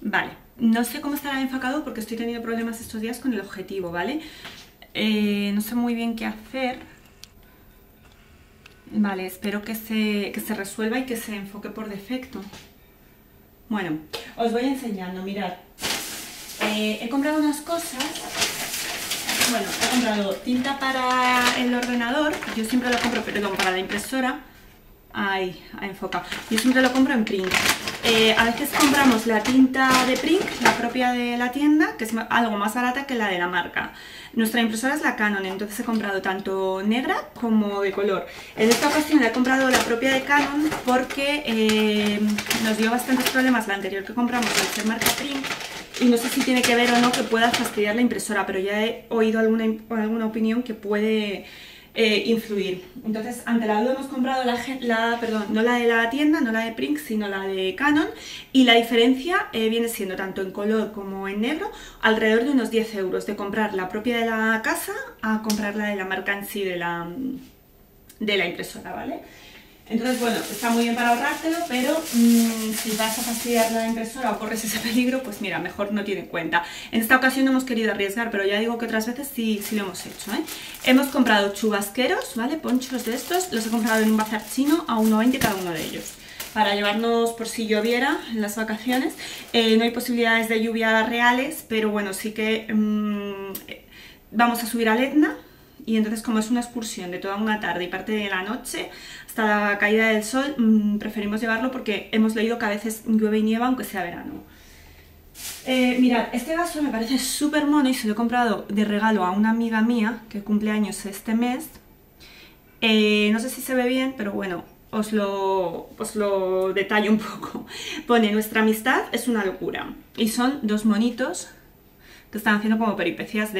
Vale, no sé cómo estará enfocado porque estoy teniendo problemas estos días con el objetivo, ¿vale? No sé muy bien qué hacer. Vale, espero que se resuelva y que se enfoque por defecto. Bueno, os voy enseñando, mirad. He comprado unas cosas. Bueno, he comprado tinta para el ordenador. Yo siempre lo compro, perdón, para la impresora. Ahí, ha enfocado. Yo siempre lo compro en Prink. A veces compramos la tinta de Prink, la propia de la tienda, que es algo más barata que la de la marca. Nuestra impresora es la Canon, entonces he comprado tanto negra como de color. En esta ocasión he comprado la propia de Canon porque nos dio bastantes problemas la anterior que compramos al ser marca Prink. Y no sé si tiene que ver o no que pueda fastidiar la impresora, pero ya he oído alguna opinión que puede influir. Entonces, ante la duda hemos comprado no la de la tienda, no la de Prink, sino la de Canon, y la diferencia viene siendo tanto en color como en negro alrededor de unos 10 euros de comprar la propia de la casa a comprar la de la marca en sí de la impresora, ¿vale? Entonces, bueno, está muy bien para ahorrártelo, pero si vas a fastidiar la impresora o corres ese peligro, pues mira, mejor no tiene en cuenta. En esta ocasión no hemos querido arriesgar, pero ya digo que otras veces sí lo hemos hecho, ¿eh? Hemos comprado chubasqueros, ¿vale? Ponchos de estos, los he comprado en un bazar chino a 1,20 cada uno de ellos, para llevarnos por si lloviera en las vacaciones. No hay posibilidades de lluvia reales, pero bueno, sí que vamos a subir al Etna. Y entonces, como es una excursión de toda una tarde y parte de la noche hasta la caída del sol, preferimos llevarlo porque hemos leído que a veces llueve y nieva aunque sea verano. Mirad, este vaso me parece súper mono y se lo he comprado de regalo a una amiga mía que cumple años este mes. No sé si se ve bien, pero bueno, os lo detallo un poco. Pone: nuestra amistad es una locura. Y son dos monitos que están haciendo como peripecias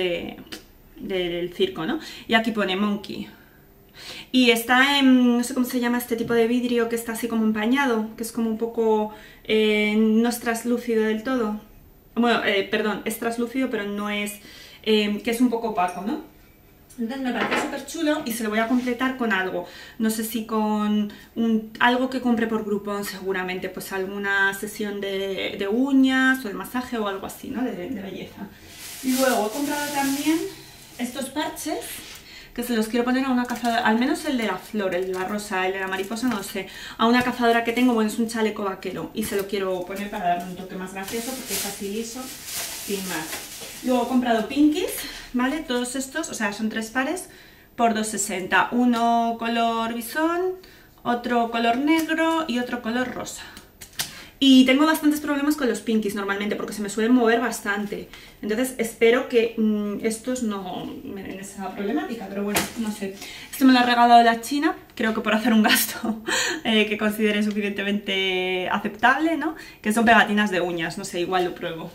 del circo, ¿no? Y aquí pone Monkey. Y está en, no sé cómo se llama este tipo de vidrio que está así como empañado, que es como un poco, no es translúcido del todo. Bueno, perdón, es translúcido, pero no es, que es un poco opaco, ¿no? Entonces me parece súper chulo y se lo voy a completar con algo. No sé si con algo que compre por Groupon, seguramente, pues alguna sesión de uñas o de masaje o algo así, ¿no? De belleza. Y luego he comprado también estos parches que se los quiero poner a una cazadora, al menos el de la flor, el de la rosa, el de la mariposa, no sé, a una cazadora que tengo. Bueno, es un chaleco vaquero y se lo quiero poner para darle un toque más gracioso porque es así liso, sin más. Luego he comprado pinkies, ¿vale? Todos estos, o sea, son 3 pares por 2,60. Uno color bisón, otro color negro y otro color rosa. Y tengo bastantes problemas con los pinkies normalmente porque se me suelen mover bastante. Entonces espero que estos no me den esa problemática, pero bueno, no sé. Esto me lo ha regalado la China, creo que por hacer un gasto que considere suficientemente aceptable, ¿no? Que son pegatinas de uñas, no sé, igual lo pruebo.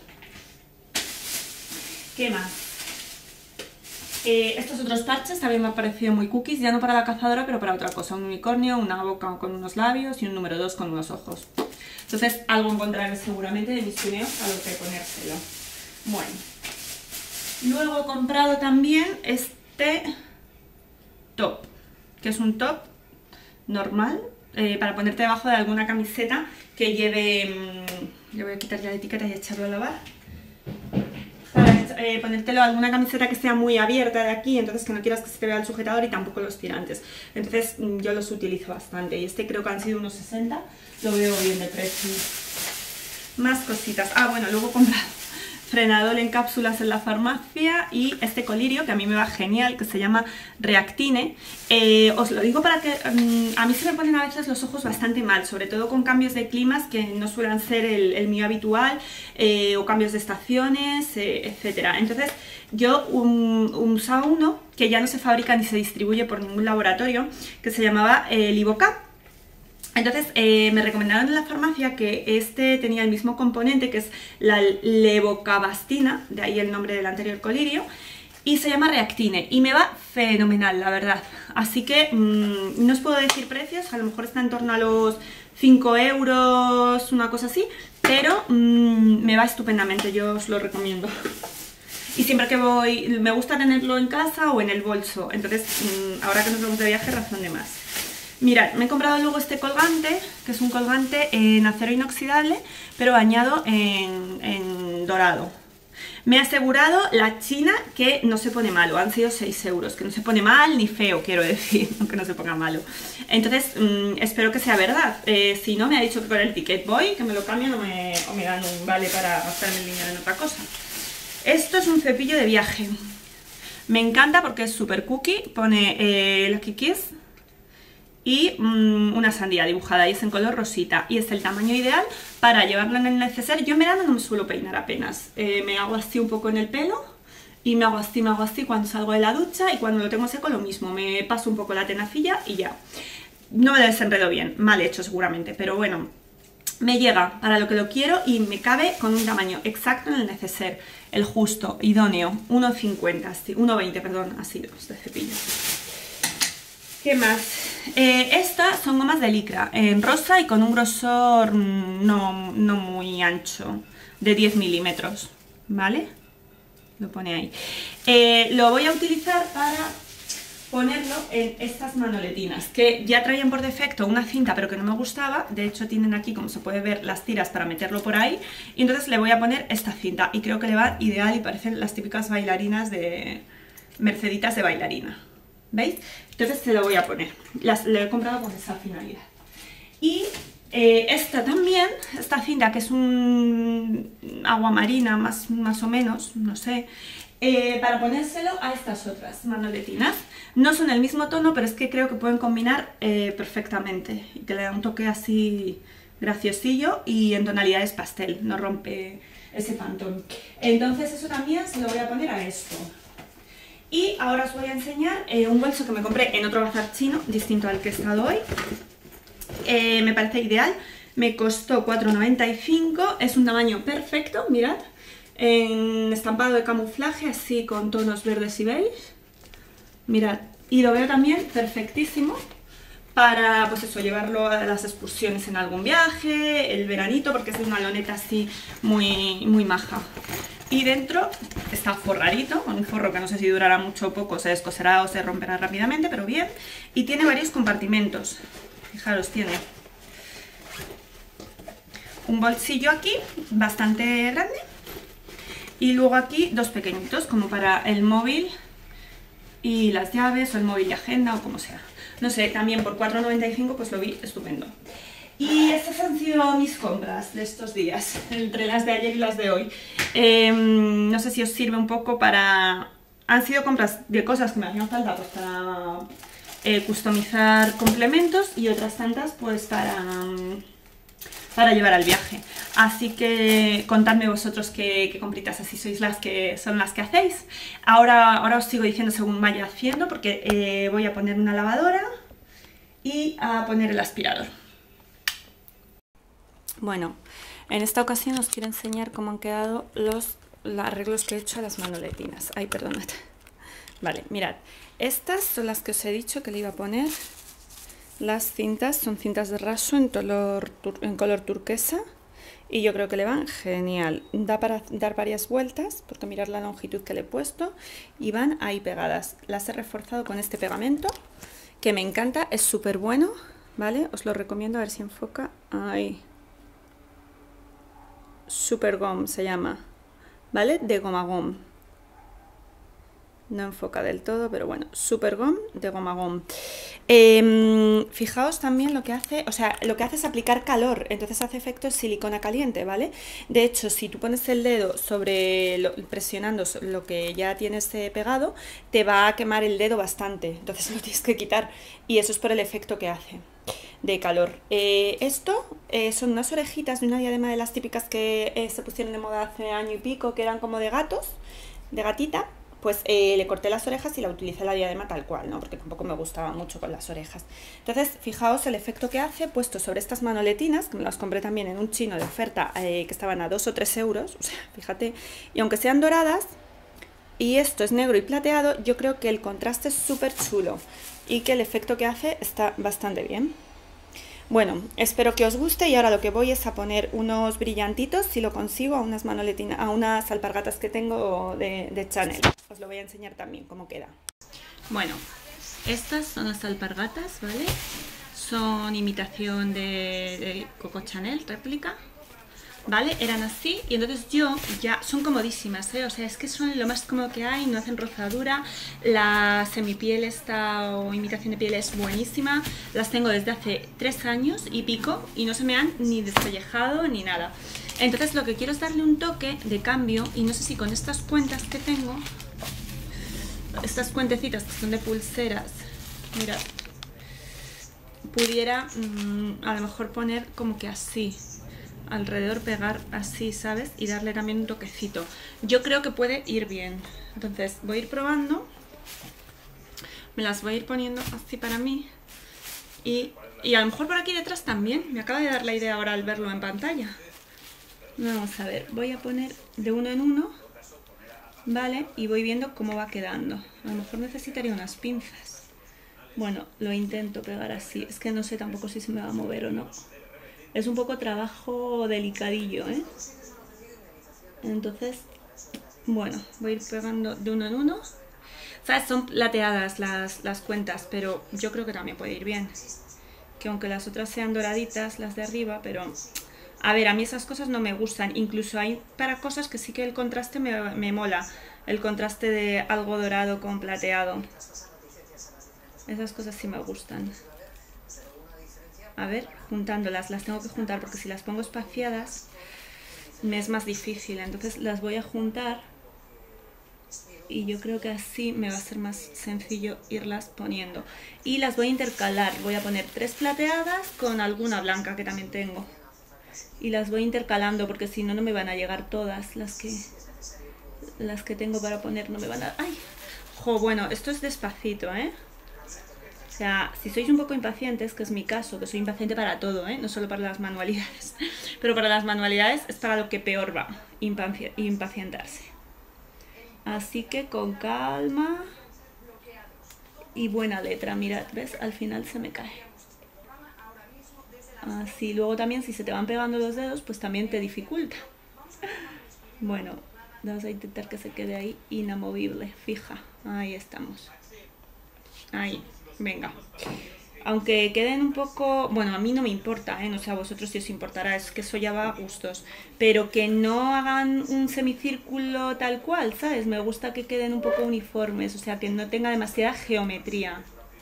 ¿Qué más? Estos otros parches también me han parecido muy cookies, ya no para la cazadora, pero para otra cosa. Un unicornio, una boca con unos labios y un número 2 con unos ojos. Entonces algo encontraré seguramente de mis pineos a lo que ponérselo. Bueno, luego he comprado también este top, que es un top normal para ponerte debajo de alguna camiseta que lleve... le voy a quitar ya la etiqueta y echarlo a lavar. Ponértelo a alguna camiseta que sea muy abierta de aquí, entonces que no quieras que se te vea el sujetador y tampoco los tirantes. Entonces yo los utilizo bastante y este creo que han sido unos 60, lo veo bien de precio. Más cositas. Ah, bueno, luego he comprado frenador en cápsulas en la farmacia y este colirio que a mí me va genial, que se llama Reactine. Os lo digo para que a mí se me ponen a veces los ojos bastante mal, sobre todo con cambios de climas que no suelen ser el mío habitual, o cambios de estaciones, etcétera. Entonces yo usaba uno que ya no se fabrica ni se distribuye por ningún laboratorio, que se llamaba Livoca. Entonces me recomendaron en la farmacia que este tenía el mismo componente, que es la levocabastina, de ahí el nombre del anterior colirio, y se llama Reactine, y me va fenomenal, la verdad. Así que no os puedo decir precios, a lo mejor está en torno a los 5 euros, una cosa así, pero me va estupendamente, yo os lo recomiendo. Y siempre que voy, me gusta tenerlo en casa o en el bolso, entonces ahora que nos vamos de viaje, razón de más. Mirad, me he comprado luego este colgante, que es un colgante en acero inoxidable, pero bañado en dorado. Me he asegurado la China que no se pone malo, han sido 6 euros, que no se pone mal ni feo, quiero decir, aunque no se ponga malo. Entonces, espero que sea verdad. Si no, me ha dicho que con el Ticket Boy, que me lo cambian o me dan un vale para gastarme el dinero en otra cosa. Esto es un cepillo de viaje. Me encanta porque es super cookie, pone Lucky Kiss y una sandía dibujada y es en color rosita y es el tamaño ideal para llevarlo en el neceser. Yo en verano no me suelo peinar apenas, me hago así un poco en el pelo y me hago así cuando salgo de la ducha, y cuando lo tengo seco lo mismo, me paso un poco la tenacilla y ya. No me desenredo bien, mal hecho seguramente, pero bueno, me llega para lo que lo quiero y me cabe con un tamaño exacto en el neceser, el justo, idóneo, 1,20, perdón, así de cepillo. ¿Qué más? Estas son gomas de licra, en rosa y con un grosor no muy ancho, de 10 milímetros, ¿vale? Lo pone ahí. Lo voy a utilizar para ponerlo en estas manoletinas, que ya traían por defecto una cinta pero que no me gustaba. De hecho tienen aquí, como se puede ver, las tiras para meterlo por ahí, y entonces le voy a poner esta cinta y creo que le va ideal y parecen las típicas bailarinas de Merceditas de bailarina. ¿Veis? Entonces se lo voy a poner. Lo he comprado con esa finalidad. Y esta también, esta cinta que es un agua marina más o menos, no sé, para ponérselo a estas otras manoletinas. No son el mismo tono, pero es que creo que pueden combinar perfectamente y que le da un toque así graciosillo y en tonalidades pastel, no rompe ese pantón. Entonces eso también se lo voy a poner a esto. Y ahora os voy a enseñar un bolso que me compré en otro bazar chino, distinto al que he estado hoy. Me parece ideal, me costó 4,95, es un tamaño perfecto, mirad, en estampado de camuflaje, así con tonos verdes y beige. Mirad, y lo veo también perfectísimo para, pues eso, llevarlo a las excursiones en algún viaje, el veranito, porque es una loneta así muy maja. Y dentro está forradito, con un forro que no sé si durará mucho o poco, se descoserá o se romperá rápidamente, pero bien. Y tiene varios compartimentos, fijaros, tiene un bolsillo aquí, bastante grande, y luego aquí dos pequeñitos, como para el móvil y las llaves, o el móvil y agenda, o como sea. No sé, también por 4,95 pues lo vi estupendo. Y estas han sido mis compras de estos días, entre las de ayer y las de hoy. No sé si os sirve un poco para... Han sido compras de cosas que me hacían falta pues para customizar complementos, y otras tantas pues para llevar al viaje. Así que contadme vosotros qué compritas así son las que hacéis. Ahora os sigo diciendo según vaya haciendo, porque voy a poner una lavadora y a poner el aspirador. Bueno, en esta ocasión os quiero enseñar cómo han quedado los arreglos que he hecho a las manoletinas. Ay, perdonad. Vale, mirad, estas son las que os he dicho que le iba a poner. Las cintas son cintas de raso en color turquesa, y yo creo que le van genial. Da para dar varias vueltas, porque mirad la longitud que le he puesto, y van ahí pegadas. Las he reforzado con este pegamento, que me encanta, es súper bueno, ¿vale? Os lo recomiendo, a ver si enfoca. Ahí. Super Gom se llama, ¿vale? De goma gom. No enfoca del todo, pero bueno, Super Gom de goma gom. Fijaos también lo que hace, o sea, lo que hace es aplicar calor, entonces hace efecto silicona caliente, ¿vale? De hecho, si tú pones el dedo presionando lo que ya tienes pegado, te va a quemar el dedo bastante, entonces lo tienes que quitar, y eso es por el efecto que hace de calor. Esto son unas orejitas de una diadema de las típicas que se pusieron de moda hace año y pico, que eran como de gatos, de gatita. Pues le corté las orejas y la utilicé la diadema tal cual, ¿no? Porque tampoco me gustaba mucho con las orejas. Entonces, fijaos el efecto que hace puesto sobre estas manoletinas, que me las compré también en un chino de oferta, que estaban a 2 o 3 euros, o sea, fíjate, y aunque sean doradas, y esto es negro y plateado, yo creo que el contraste es súper chulo, y que el efecto que hace está bastante bien. Bueno, espero que os guste, y ahora lo que voy es a poner unos brillantitos, si lo consigo, a unas manoletinas, a unas alpargatas que tengo de Chanel. Os lo voy a enseñar también cómo queda. Bueno, estas son las alpargatas, ¿vale? son imitación de Coco Chanel, réplica, ¿vale? Eran así y entonces yo ya son comodísimas, ¿eh? O sea, es que son lo más cómodo que hay, no hacen rozadura, la semipiel esta o imitación de piel es buenísima, las tengo desde hace 3 años y pico y no se me han ni despellejado ni nada. Entonces lo que quiero es darle un toque de cambio y no sé si con estas cuentas que tengo, estas cuentecitas que son de pulseras, mirad, pudiera a lo mejor poner como que así, alrededor pegar así, ¿sabes? Y darle también un toquecito. Yo creo que puede ir bien. Entonces voy a ir probando, me las voy a ir poniendo así para mí y a lo mejor por aquí detrás también. Me acaba de dar la idea ahora al verlo en pantalla. Vamos a ver, voy a poner de uno en uno, ¿vale? Y voy viendo cómo va quedando. A lo mejor necesitaría unas pinzas. Bueno, lo intento pegar así. Es que no sé tampoco si se me va a mover o no. Es un poco trabajo delicadillo, ¿eh? Entonces, bueno, voy a ir pegando de uno en uno. ¿Sabes? Son plateadas las cuentas, pero yo creo que también puede ir bien. Que aunque las otras sean doraditas, las de arriba, pero... A ver, a mí esas cosas no me gustan. Incluso hay para cosas que sí que el contraste me mola. El contraste de algo dorado con plateado. Esas cosas sí me gustan. A ver, juntándolas, las tengo que juntar porque si las pongo espaciadas me es más difícil. Entonces las voy a juntar y yo creo que así me va a ser más sencillo irlas poniendo. Y las voy a intercalar. Voy a poner 3 plateadas con alguna blanca que también tengo. Y las voy intercalando porque si no, no me van a llegar todas las que tengo para poner. No me van a... ¡Ay! Jo, bueno, esto es despacito, ¿eh? O sea, si sois un poco impacientes, que es mi caso, que soy impaciente para todo, ¿eh? No solo para las manualidades. Pero para las manualidades es para lo que peor va, impacientarse. Así que con calma y buena letra. Mirad, ¿ves? Al final se me cae. Así, luego también si se te van pegando los dedos, pues también te dificulta. Bueno, vamos a intentar que se quede ahí inamovible, fija. Ahí estamos. Ahí, venga. Aunque queden un poco... Bueno, a mí no me importa, ¿eh? No sé a vosotros si os importará, es que eso ya va a gustos. Pero que no hagan un semicírculo tal cual, ¿sabes? Me gusta que queden un poco uniformes, o sea, que no tenga demasiada geometría.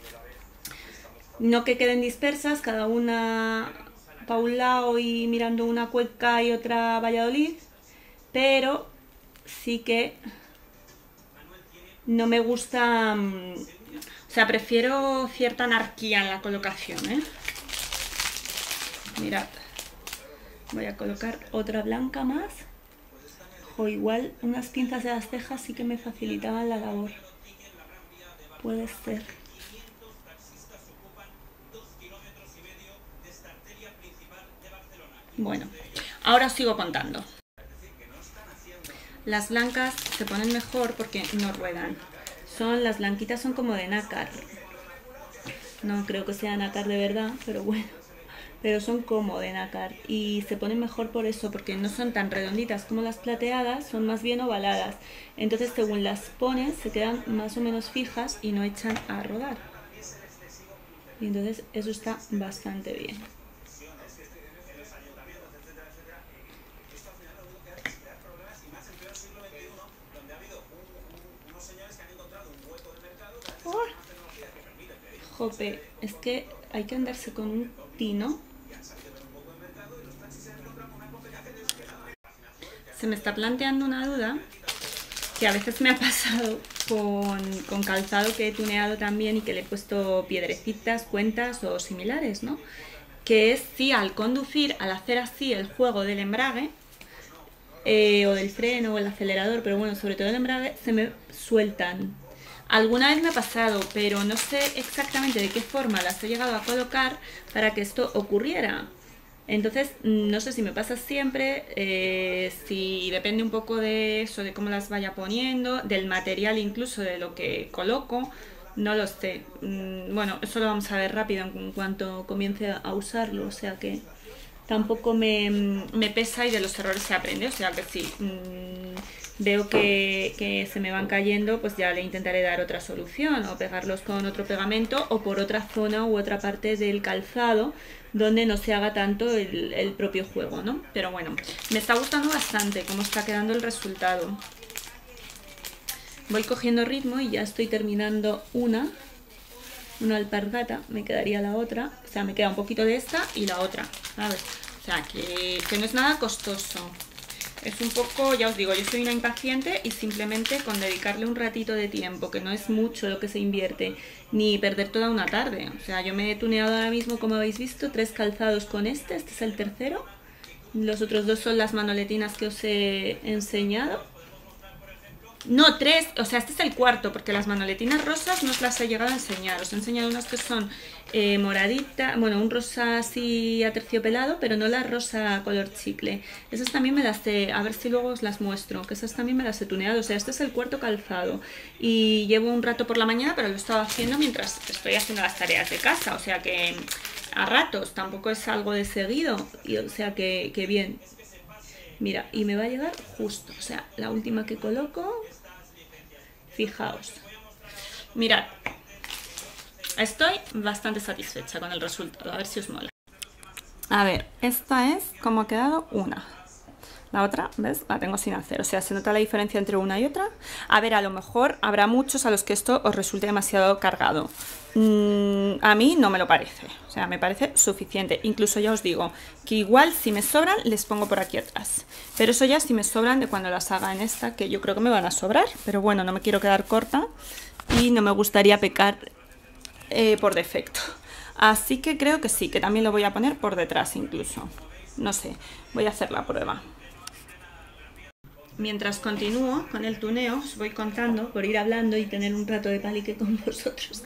No que queden dispersas, cada una para un lado y mirando una Cuenca y otra Valladolid, pero sí que no me gusta, o sea, prefiero cierta anarquía en la colocación, ¿eh? Mirad, voy a colocar otra blanca más, o igual unas pinzas de las cejas sí que me facilitaban la labor, puede ser. Bueno, ahora os sigo contando. Las blancas se ponen mejor porque no ruedan. Las blanquitas son como de nácar. No creo que sea nácar de verdad, pero bueno. Pero son como de nácar y se ponen mejor por eso, porque no son tan redonditas como las plateadas, son más bien ovaladas. Entonces según las pones se quedan más o menos fijas y no echan a rodar. Y entonces eso está bastante bien. Jope, es que hay que andarse con un tino. Se me está planteando una duda que a veces me ha pasado con calzado que he tuneado también y que le he puesto piedrecitas, cuentas o similares, ¿no? Que es si al conducir, al hacer así el juego del embrague o del freno o el acelerador, pero bueno, sobre todo el embrague, se me sueltan. Alguna vez me ha pasado, pero no sé exactamente de qué forma las he llegado a colocar para que esto ocurriera. Entonces, no sé si me pasa siempre, si depende un poco de eso, de cómo las vaya poniendo, del material incluso, de lo que coloco, no lo sé. Bueno, eso lo vamos a ver rápido en cuanto comience a usarlo, o sea que tampoco me pesa y de los errores se aprende, o sea que sí. veo que se me van cayendo, pues ya le intentaré dar otra solución, o pegarlos con otro pegamento o por otra zona u otra parte del calzado donde no se haga tanto el propio juego, ¿no? Pero bueno, me está gustando bastante cómo está quedando el resultado. Voy cogiendo ritmo y ya estoy terminando una alpargata, me quedaría la otra, o sea, me queda un poquito de esta y la otra, ¿sabes? O sea, que no es nada costoso. Es un poco, ya os digo, yo soy una impaciente y simplemente con dedicarle un ratito de tiempo, que no es mucho lo que se invierte, ni perder toda una tarde. O sea, yo me he tuneado ahora mismo, como habéis visto, 3 calzados con este es el tercero. Los otros 2 son las manoletinas que os he enseñado. No, 3, o sea, este es el cuarto, porque las manoletinas rosas no os las he llegado a enseñar. Os he enseñado unas que son moradita, bueno, un rosa así aterciopelado, pero no la rosa color chicle. Esas también me las he, a ver si luego os las muestro, que esas también me las he tuneado. O sea, este es el cuarto calzado y llevo un rato por la mañana, pero lo he estado haciendo mientras estoy haciendo las tareas de casa, o sea que a ratos, tampoco es algo de seguido, y, o sea que bien. Mira, y me va a llegar justo, o sea, la última que coloco, fijaos. Mirad, estoy bastante satisfecha con el resultado, a ver si os mola. A ver, esta es como ha quedado una. La otra, ¿ves? La tengo sin hacer, o sea, se nota la diferencia entre una y otra. A ver, a lo mejor habrá muchos a los que esto os resulte demasiado cargado. A mí no me lo parece, o sea, me parece suficiente. Incluso ya os digo que igual si me sobran les pongo por aquí atrás. Pero eso ya si me sobran de cuando las haga en esta, que yo creo que me van a sobrar. Pero bueno, no me quiero quedar corta y no me gustaría pecar por defecto. Así que creo que sí, que también lo voy a poner por detrás incluso. No sé, voy a hacer la prueba. Mientras continúo con el tuneo, os voy contando, por ir hablando y tener un rato de palique con vosotros.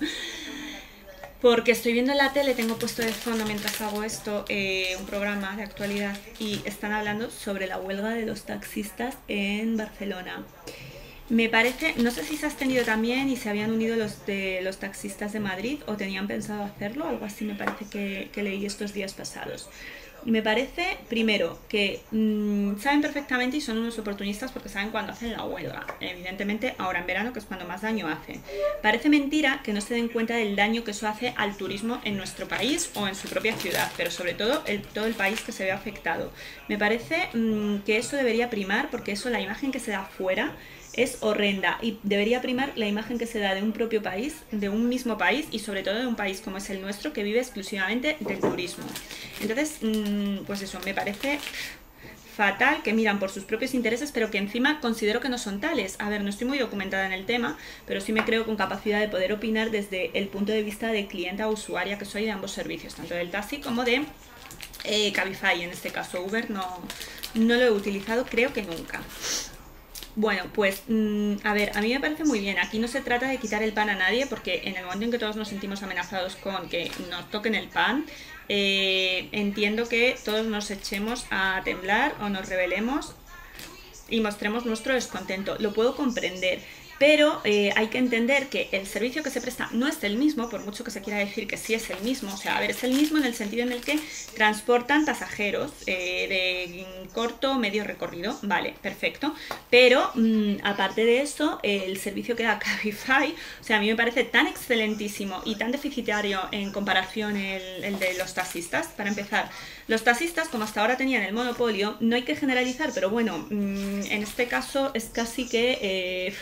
Porque estoy viendo en la tele, tengo puesto de fondo mientras hago esto un programa de actualidad y están hablando sobre la huelga de los taxistas en Barcelona. Me parece, no sé si se ha extendido también y se habían unido los de los taxistas de Madrid o tenían pensado hacerlo, algo así me parece que leí estos días pasados. Y me parece, primero, que saben perfectamente y son unos oportunistas porque saben cuándo hacen la huelga. Evidentemente, ahora en verano, que es cuando más daño hace. Parece mentira que no se den cuenta del daño que eso hace al turismo en nuestro país o en su propia ciudad, pero sobre todo todo el país que se ve afectado. Me parece que eso debería primar, porque eso, la imagen que se da fuera es horrenda y debería primar la imagen que se da de un propio país, de un mismo país y sobre todo de un país como es el nuestro que vive exclusivamente del turismo. Entonces, pues eso, me parece fatal que miran por sus propios intereses pero que encima considero que no son tales. A ver, no estoy muy documentada en el tema, pero sí me creo con capacidad de poder opinar desde el punto de vista de clienta o usuaria que soy de ambos servicios, tanto del taxi como de Cabify. En este caso Uber no lo he utilizado, creo que nunca. Bueno, pues a ver, a mí me parece muy bien. Aquí no se trata de quitar el pan a nadie, porque en el momento en que todos nos sentimos amenazados con que nos toquen el pan, entiendo que todos nos echemos a temblar o nos rebelemos y mostremos nuestro descontento. Lo puedo comprender, pero hay que entender que el servicio que se presta no es el mismo, por mucho que se quiera decir que sí es el mismo. O sea, a ver, es el mismo en el sentido en el que transportan pasajeros de corto o medio recorrido, vale, perfecto. Pero aparte de eso, el servicio que da Cabify, o sea, a mí me parece tan excelentísimo y tan deficitario en comparación el de los taxistas. Para empezar, los taxistas, como hasta ahora tenían el monopolio, no hay que generalizar, pero bueno, en este caso es casi que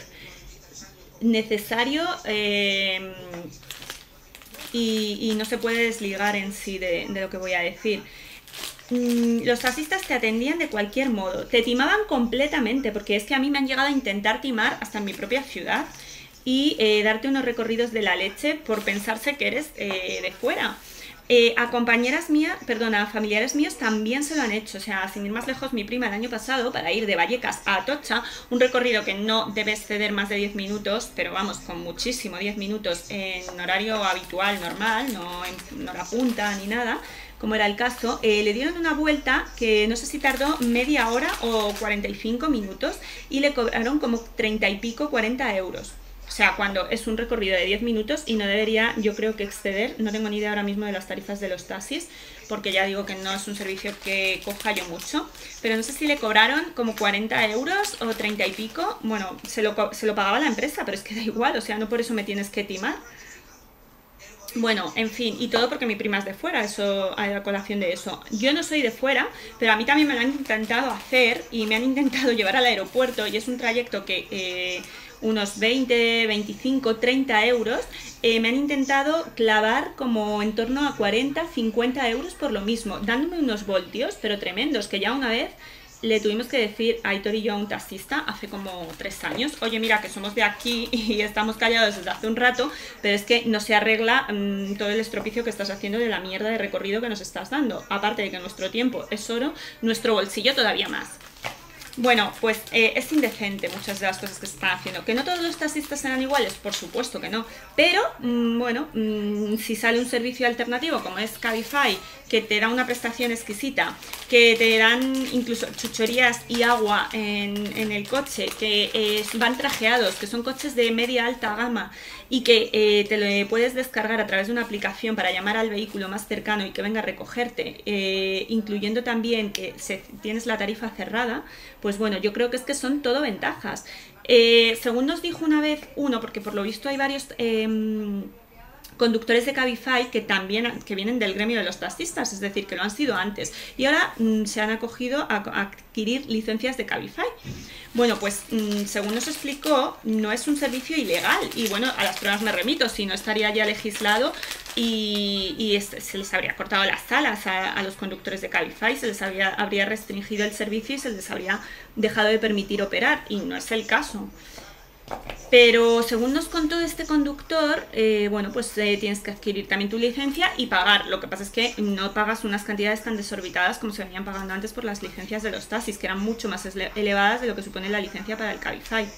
necesario y no se puede desligar en sí de lo que voy a decir. Los taxistas te atendían de cualquier modo, te timaban completamente, porque es que a mí me han llegado a intentar timar hasta en mi propia ciudad y darte unos recorridos de la leche por pensarse que eres de fuera. A compañeras mías, perdón, a familiares míos también se lo han hecho. O sea, sin ir más lejos, mi prima el año pasado, para ir de Vallecas a Atocha, un recorrido que no debes ceder más de 10 minutos, pero vamos, con muchísimo, 10 minutos en horario habitual, normal, no en hora punta ni nada, como era el caso, le dieron una vuelta que no sé si tardó media hora o 45 minutos y le cobraron como 30 y pico, 40 euros. O sea, cuando es un recorrido de 10 minutos y no debería, yo creo que exceder, no tengo ni idea ahora mismo de las tarifas de los taxis, porque ya digo que no es un servicio que coja yo mucho, pero no sé si le cobraron como 40 euros o 30 y pico, bueno, se lo pagaba la empresa, pero es que da igual, o sea, no por eso me tienes que timar. Bueno, en fin, y todo porque mi prima es de fuera, eso a la colación de eso. Yo no soy de fuera, pero a mí también me lo han intentado hacer y me han intentado llevar al aeropuerto y es un trayecto que unos 20, 25, 30 euros, me han intentado clavar como en torno a 40, 50 euros por lo mismo, dándome unos voltios, pero tremendos, que ya una vez le tuvimos que decir a Aitor y yo a un taxista hace como 3 años, oye mira que somos de aquí y estamos callados desde hace un rato, pero es que no se arregla todo el estropicio que estás haciendo de la mierda de recorrido que nos estás dando, aparte de que nuestro tiempo es oro, nuestro bolsillo todavía más. Bueno, pues es indecente muchas de las cosas que se están haciendo. ¿Que no todos los taxistas serán iguales? Por supuesto que no. Pero, bueno, si sale un servicio alternativo como es Cabify, que te da una prestación exquisita, que te dan incluso chucherías y agua en el coche, que van trajeados, que son coches de media alta gama y que te lo puedes descargar a través de una aplicación para llamar al vehículo más cercano y que venga a recogerte, incluyendo también que tienes la tarifa cerrada, pues bueno, yo creo que es que son todo ventajas. Según nos dijo una vez uno, porque por lo visto hay varios conductores de Cabify que también vienen del gremio de los taxistas, es decir, que lo han sido antes y ahora se han acogido a adquirir licencias de Cabify. Bueno, pues según nos explicó, no es un servicio ilegal y bueno, a las pruebas me remito, si no estaría ya legislado y se les habría cortado las alas a los conductores de Cabify, se les habría restringido el servicio y se les habría dejado de permitir operar y no es el caso. Pero según nos contó este conductor, bueno, pues tienes que adquirir también tu licencia y pagar. Lo que pasa es que no pagas unas cantidades tan desorbitadas como se venían pagando antes por las licencias de los taxis, que eran mucho más elevadas de lo que supone la licencia para el Cabify.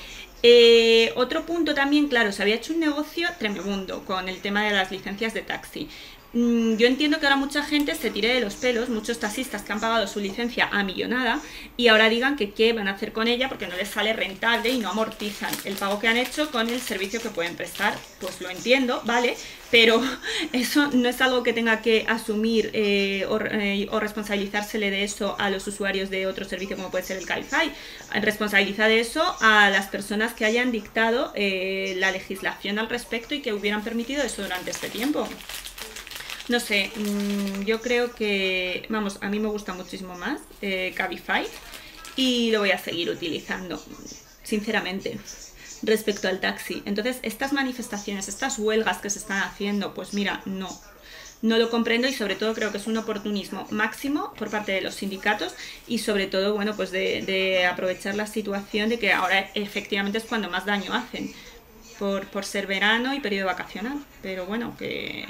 Otro punto también, claro, se había hecho un negocio tremendo con el tema de las licencias de taxi. Yo entiendo que ahora mucha gente se tire de los pelos, muchos taxistas que han pagado su licencia a millonada y ahora digan que qué van a hacer con ella porque no les sale rentable y no amortizan el pago que han hecho con el servicio que pueden prestar. Pues lo entiendo, ¿vale? Pero eso no es algo que tenga que asumir o responsabilizársele de eso a los usuarios de otro servicio como puede ser el Cabify. Responsabiliza de eso a las personas que hayan dictado la legislación al respecto y que hubieran permitido eso durante este tiempo. No sé, yo creo que, vamos, a mí me gusta muchísimo más Cabify y lo voy a seguir utilizando, sinceramente, respecto al taxi. Entonces, estas manifestaciones, estas huelgas que se están haciendo, pues mira, no lo comprendo y sobre todo creo que es un oportunismo máximo por parte de los sindicatos y sobre todo, bueno, pues de aprovechar la situación de que ahora efectivamente es cuando más daño hacen por ser verano y periodo vacacional. Pero bueno, que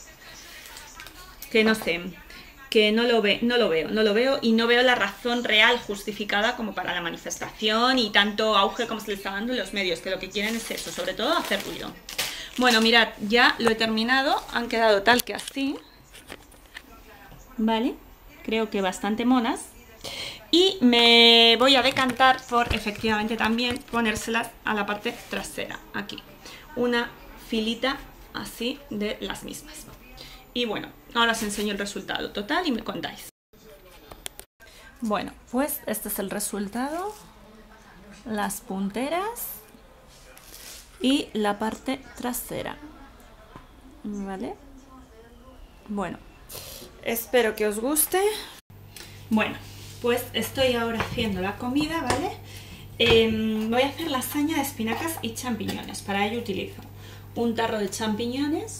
no sé, que no lo veo y no veo la razón real justificada como para la manifestación y tanto auge como se le está dando en los medios, que lo que quieren es eso, sobre todo hacer ruido. Bueno, mirad, ya lo he terminado, han quedado tal que así, ¿vale? Creo que bastante monas. Y me voy a decantar por efectivamente también ponérselas a la parte trasera, aquí. Una filita así de las mismas. Y bueno, ahora os enseño el resultado total y me contáis. Bueno, pues este es el resultado. Las punteras y la parte trasera. ¿Vale? Bueno, espero que os guste. Bueno, pues estoy ahora haciendo la comida, ¿vale? Voy a hacer lasaña de espinacas y champiñones. Para ello utilizo un tarro de champiñones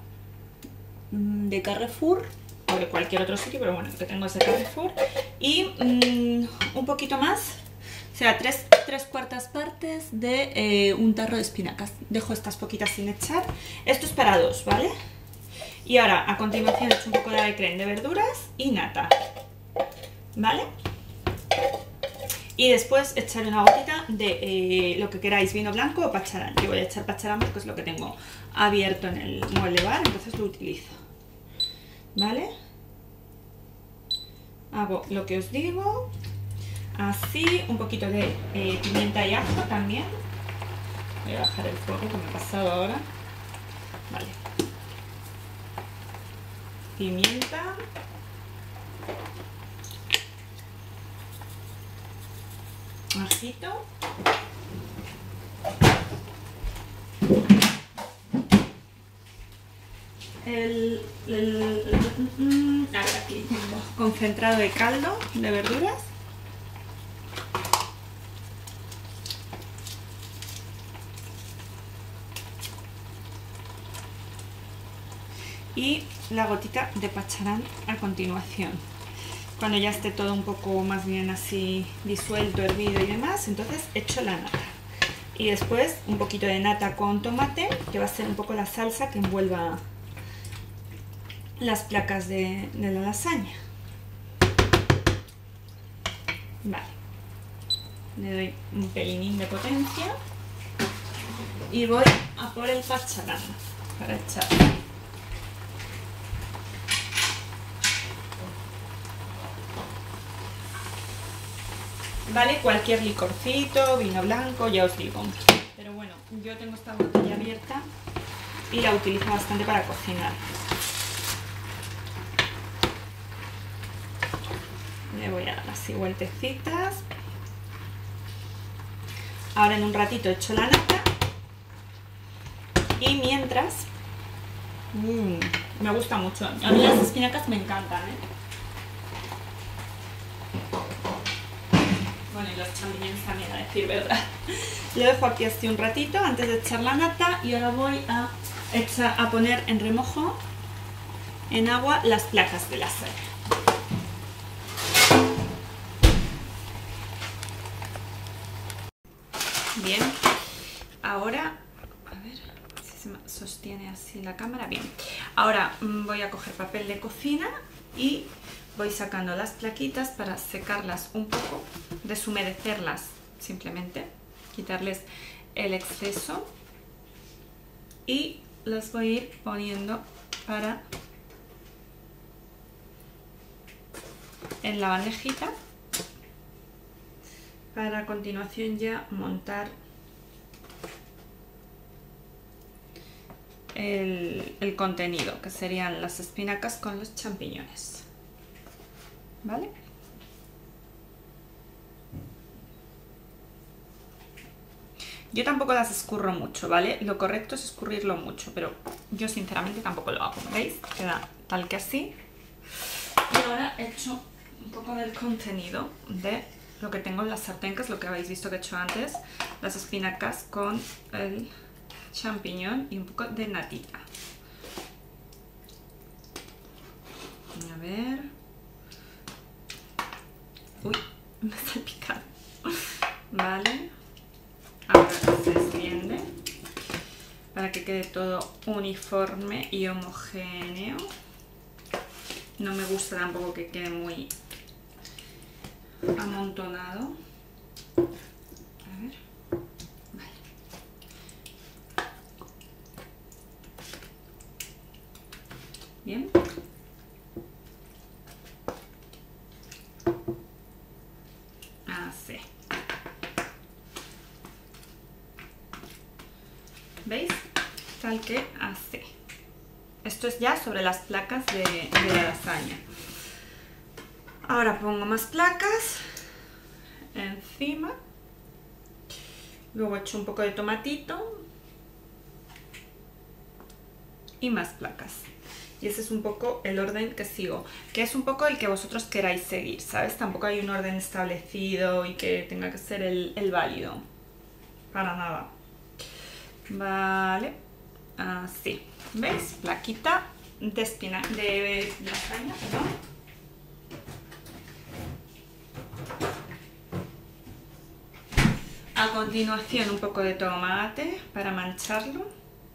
de Carrefour o de cualquier otro sitio, pero bueno, que tengo ese Carrefour y un poquito más, o sea, tres cuartas partes de un tarro de espinacas. Dejo estas poquitas sin echar. Esto es para dos, ¿vale? Y ahora a continuación echo un poco de crème de verduras y nata, ¿vale? Y después echaré una gotita de lo que queráis, vino blanco o pacharán. Yo voy a echar pacharán porque es lo que tengo abierto en el mueble bar, entonces lo utilizo. ¿Vale? Hago lo que os digo. Así, un poquito de pimienta y ajo también. Voy a bajar el fuego que me ha pasado ahora. Vale. Pimienta. Ajito. Ahora aquí tengo concentrado de caldo de verduras. Y la gotita de pacharán a continuación. Cuando ya esté todo un poco más bien así disuelto, hervido y demás, entonces echo la nata. Y después un poquito de nata con tomate, que va a ser un poco la salsa que envuelva las placas de la lasaña. Vale. Le doy un pelinín de potencia. Y voy a por el pacharán para echar. Vale, cualquier licorcito, vino blanco, ya os digo. Pero bueno, yo tengo esta botella abierta y la utilizo bastante para cocinar. Le voy a dar así vueltecitas. Ahora en un ratito echo la nata. Y mientras... me gusta mucho. A mí las espinacas me encantan, ¿eh? Bueno, y los champiñones también, a decir verdad. Lo dejo aquí así un ratito antes de echar la nata y ahora voy a poner en remojo en agua las placas de lasaña. Bien, ahora, a ver si se me sostiene así la cámara. Bien, ahora voy a coger papel de cocina y voy sacando las plaquitas para secarlas un poco, deshumedecerlas simplemente, quitarles el exceso y las voy a ir poniendo en la bandejita para a continuación ya montar el contenido, que serían las espinacas con los champiñones. ¿Vale? Yo tampoco las escurro mucho, ¿vale? Lo correcto es escurrirlo mucho, pero yo sinceramente tampoco lo hago, ¿veis? Queda tal que así. Y ahora he hecho un poco del contenido de lo que tengo en la sartén, que es lo que habéis visto que he hecho antes, las espinacas con el champiñón y un poco de natita. A ver... Uy, me ha salpicado. Vale. Ahora se extiende para que quede todo uniforme y homogéneo. No me gusta tampoco que quede muy amontonado. A ver. Vale. Bien. Así. ¿Veis? Tal que así. Esto es ya sobre las placas de la lasaña. Ahora pongo más placas encima. Luego echo un poco de tomatito. Y más placas. Y ese es un poco el orden que sigo. Que es un poco el que vosotros queráis seguir, ¿sabes? Tampoco hay un orden establecido y que tenga que ser el válido. Para nada. Vale, así, ¿veis? Plaquita de lasaña, perdón. A continuación un poco de tomate para mancharlo.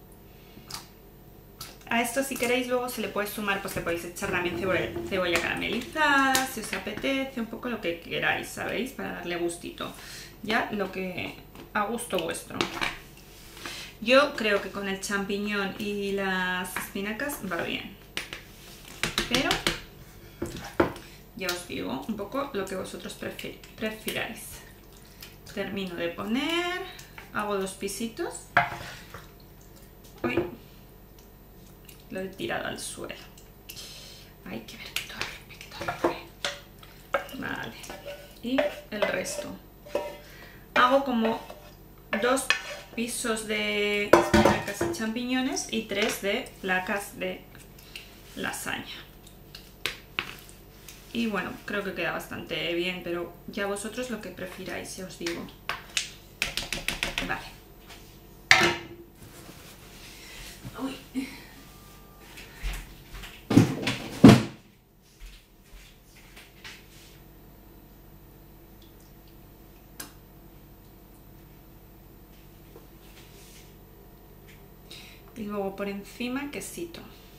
A esto si queréis luego se le puede sumar, pues le podéis echar también cebolla caramelizada, si os apetece, un poco lo que queráis, ¿sabéis? Para darle gustito. Ya lo que a gusto vuestro. Yo creo que con el champiñón y las espinacas va bien. Pero ya os digo un poco lo que vosotros prefiráis. Termino de poner hago 2 pisitos. Uy, lo he tirado al suelo. Hay que ver qué torre. Vale, y el resto. Hago como 2 pisos de espinacas y champiñones y 3 de placas de lasaña. Y bueno, creo que queda bastante bien, pero ya vosotros lo que prefiráis, ya os digo. Vale. Uy. Y luego por encima quesito.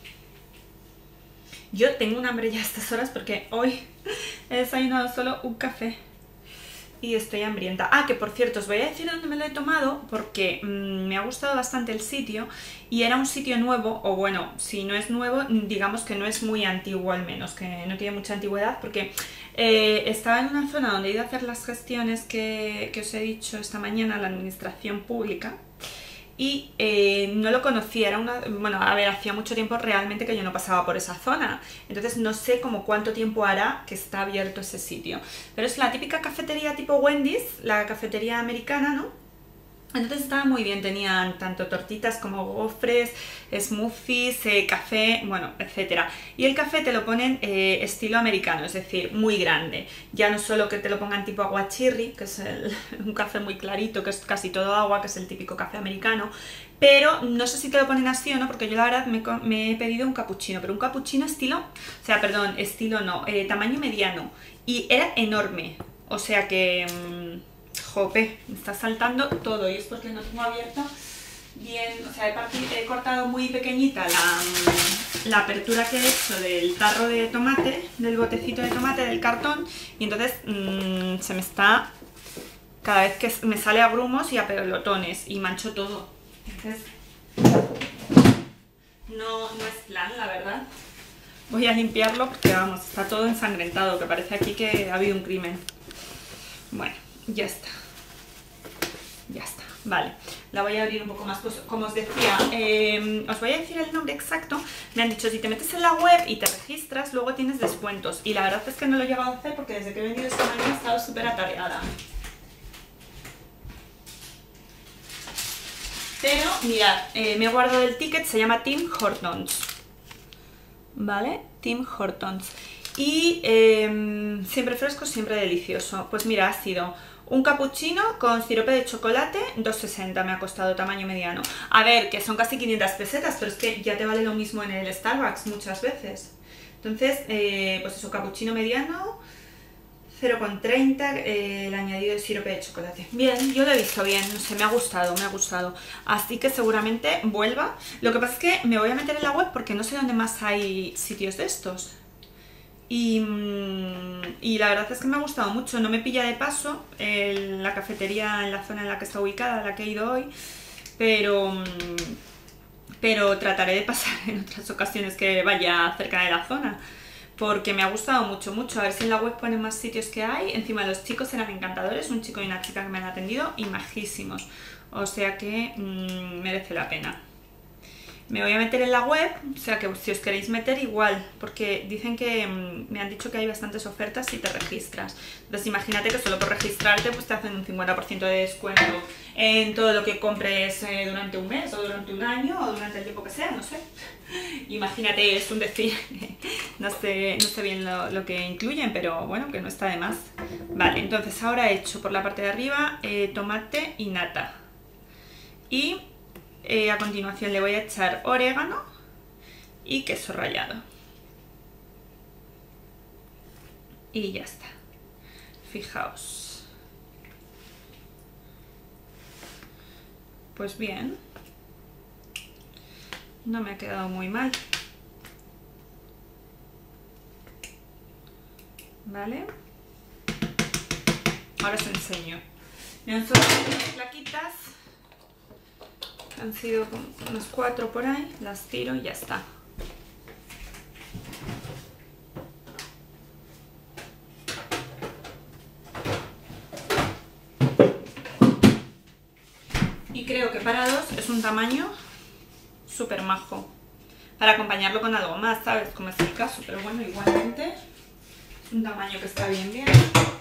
Yo tengo un hambre ya a estas horas porque hoy he desayunado solo un café y estoy hambrienta. Ah, que por cierto, os voy a decir dónde me lo he tomado porque me ha gustado bastante el sitio y era un sitio nuevo, o bueno, si no es nuevo, digamos que no es muy antiguo al menos, que no tiene mucha antigüedad porque estaba en una zona donde he ido a hacer las gestiones que os he dicho esta mañana, la administración pública. Y no lo conocía, era una... Bueno, a ver, hacía mucho tiempo realmente que yo no pasaba por esa zona, entonces no sé como cuánto tiempo hará que está abierto ese sitio. Pero es la típica cafetería tipo Wendy's, la cafetería americana, ¿no? Entonces estaba muy bien, tenían tanto tortitas como gofres, smoothies, café, bueno, etcétera. Y el café te lo ponen estilo americano, es decir, muy grande. Ya no solo que te lo pongan tipo aguachirri, que es un café muy clarito, que es casi todo agua, que es el típico café americano, pero no sé si te lo ponen así o no, porque yo la verdad me he pedido un cappuccino, pero un cappuccino estilo, o sea, perdón, estilo no, tamaño mediano, y era enorme, o sea que... Jope, me está saltando todo y es porque no tengo abierto bien, o sea, he cortado muy pequeñita la apertura que he hecho del tarro de tomate, del botecito de tomate, del cartón, y entonces se me está, cada vez que me sale a grumos y a pelotones y mancho todo. Entonces, no es plan, la verdad. Voy a limpiarlo porque, vamos, está todo ensangrentado, que parece aquí que ha habido un crimen. Bueno, ya está. Ya está, vale. La voy a abrir un poco más, pues como os decía, os voy a decir el nombre exacto. Me han dicho, si te metes en la web y te registras, luego tienes descuentos. Y la verdad es que no lo he llegado a hacer porque desde que he venido esta mañana he estado súper atareada. Pero, mirad, me he guardado el ticket, se llama Tim Hortons. ¿Vale? Tim Hortons. Y siempre fresco, siempre delicioso. Pues mira, ha sido un cappuccino con sirope de chocolate, 2,60 me ha costado, tamaño mediano. A ver, que son casi 500 pesetas, pero es que ya te vale lo mismo en el Starbucks muchas veces. Entonces, pues eso, cappuccino mediano, 0,30, el añadido de sirope de chocolate. Bien, yo lo he visto bien, no sé, me ha gustado, me ha gustado. Así que seguramente vuelva. Lo que pasa es que me voy a meter en la web porque no sé dónde más hay sitios de estos. Y la verdad es que me ha gustado mucho, no me pilla de paso la cafetería en la zona en la que está ubicada, a la que he ido hoy, pero trataré de pasar en otras ocasiones que vaya cerca de la zona, porque me ha gustado mucho, a ver si en la web ponen más sitios que hay. Encima los chicos eran encantadores, un chico y una chica que me han atendido y majísimos, o sea que merece la pena. Me voy a meter en la web, o sea que si os queréis meter igual, porque dicen que me han dicho que hay bastantes ofertas si te registras. Entonces imagínate que solo por registrarte pues te hacen un 50% de descuento en todo lo que compres durante un mes o durante un año o durante el tiempo que sea, no sé. Imagínate, es un decir, no sé bien lo que incluyen, pero bueno, que no está de más. Vale, entonces ahora he hecho por la parte de arriba tomate y nata. Y a continuación le voy a echar orégano y queso rallado. Y ya está. Fijaos. Pues bien. No me ha quedado muy mal. ¿Vale? Ahora os enseño. Me han sobrado unas plaquitas. Han sido unos 4 por ahí, las tiro y ya está. Y creo que para dos es un tamaño súper majo. Para acompañarlo con algo más, ¿sabes? Como es el caso, pero bueno, igualmente es un tamaño que está bien, bien.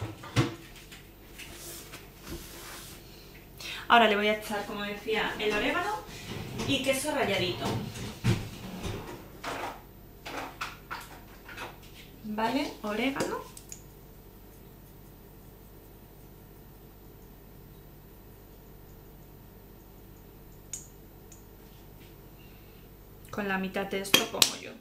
Ahora le voy a echar, como decía, el orégano y queso ralladito. ¿Vale? Orégano. Con la mitad de esto como yo.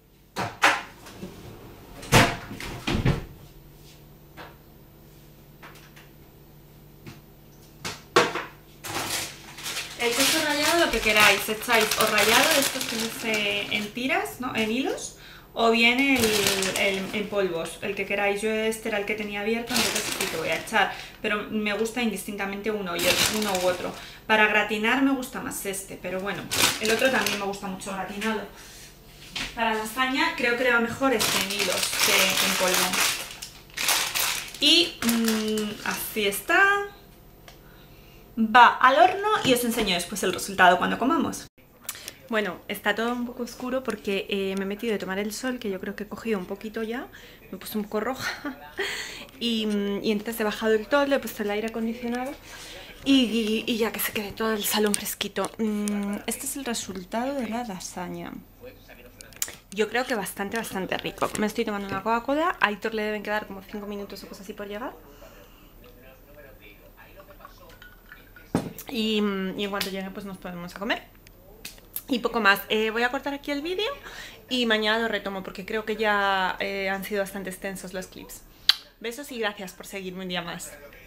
El queso rallado, lo que queráis, echáis o rallado de estos que se en tiras, ¿no? En hilos, o bien en polvos, el que queráis. Yo este era el que tenía abierto, entonces sí que voy a echar, pero me gusta indistintamente uno u otro. Para gratinar me gusta más este, pero bueno, el otro también me gusta mucho gratinado. Para lasaña creo que va mejor este en hilos que en polvo. Y así está. Va al horno y os enseño después el resultado cuando comamos. Bueno, está todo un poco oscuro porque me he metido de tomar el sol, que yo creo que he cogido un poquito ya, me he puesto un poco roja y entonces he bajado el todo, le he puesto el aire acondicionado y ya que se quede todo el salón fresquito. Este es el resultado de la lasaña. Yo creo que bastante rico. Me estoy tomando una Coca-Cola, a Aitor le deben quedar como 5 minutos o cosas así por llegar. Y en cuanto llegue pues nos podemos a comer. Y poco más. Voy a cortar aquí el vídeo y mañana lo retomo porque creo que ya han sido bastante extensos los clips. Besos y gracias por seguirme un día más.